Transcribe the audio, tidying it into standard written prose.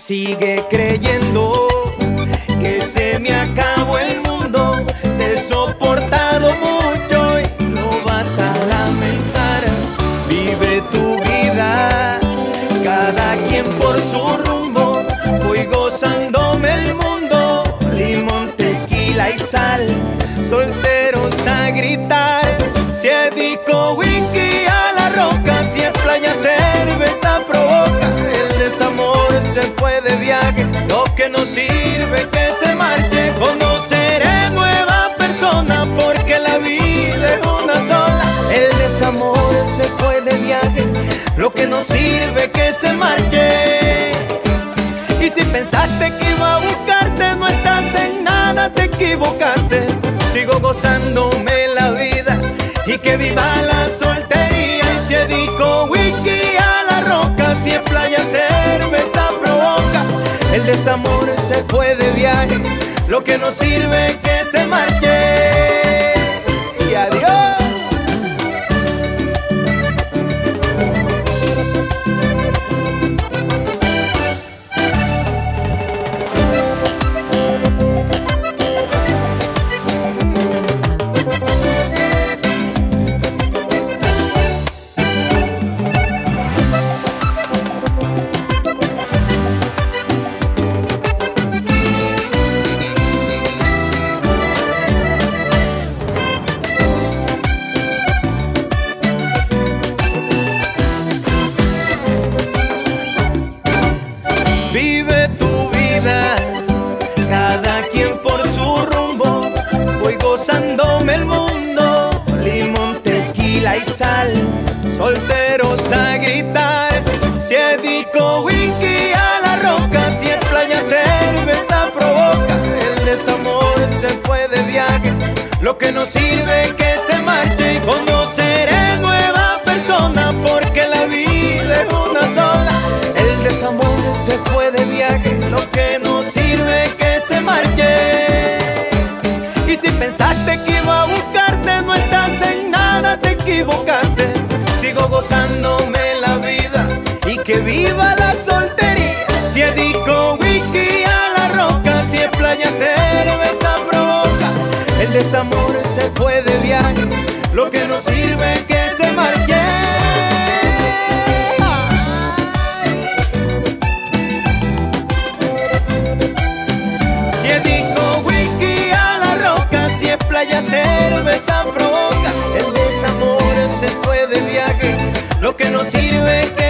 Sigue creyendo que se me acabó el mundo. Te he soportado mucho y lo vas a lamentar. Vive tu vida, cada quien por su rumbo. Voy gozándome el mundo, limón, tequila y sal. Solteros a gritar, si es disco, whisky a la roca, si es playa, cerveza provoca. El desamor se fue de viaje, lo que no sirve que se marche. Conoceré nueva persona porque la vida es una sola. El desamor se fue de viaje, lo que no sirve que se marche. Y si pensaste que iba a buscarte, no estás en nada, te equivocaste. Sigo gozándome la vida y que viva la soltería. Y si es disco, whisky a la roca, si es playa, cerveza provoca. El desamor se fue de viaje, lo que no sirve es que se marche. Y adiós. Vive tu vida, cada quien por su rumbo. Voy gozándome el mundo, limón, tequila y sal. Solteros a gritar, si es disco, whisky a la roca, si es playa, cerveza provoca. El desamor se fue de viaje, lo que no sirve es que se marche. Y conoceré nueva persona porque la vida es una sola. El desamor se fue de viaje, lo que no sirve es que se marche. Y si pensaste que iba a buscarte, no estás en nada, te equivocaste. Sigo gozándome la vida y que viva la soltería. Si es disco, whisky a la roca, si es playa, cerveza provoca. El desamor se fue de viaje, lo que no sirve es que se marche. Playa, cerveza provoca. El desamor se fue de viaje, lo que no sirve es que